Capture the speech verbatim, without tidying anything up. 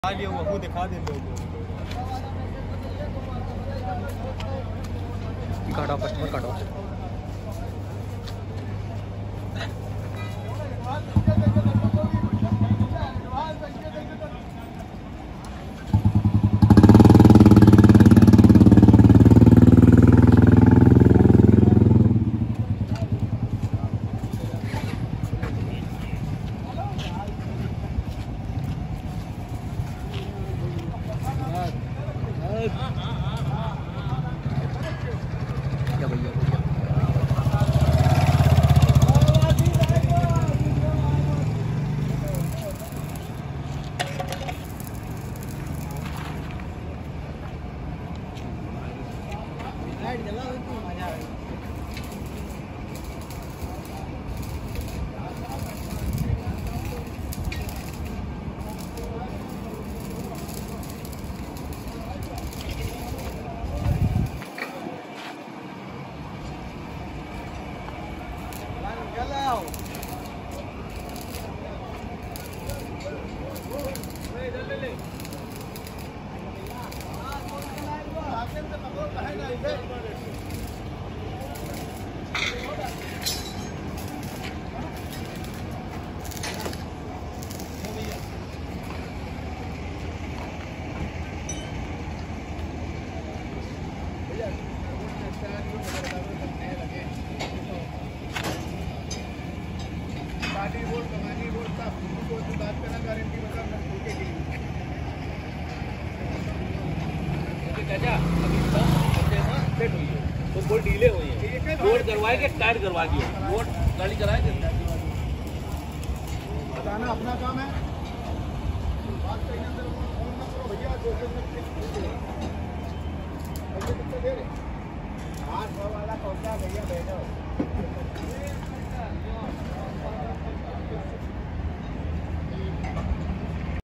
आगे वो दिखा दे लोगों काटो कस्टमर काटो। क्या भैया तो बोर्ड डीले हुई है, बोर्ड करवाए के टाइट करवा दिए, बोर्ड गाड़ी कराए थे। बताना अपना काम है। बात कहीं अंदर फोन ना करो भैया, जो जो दे रहे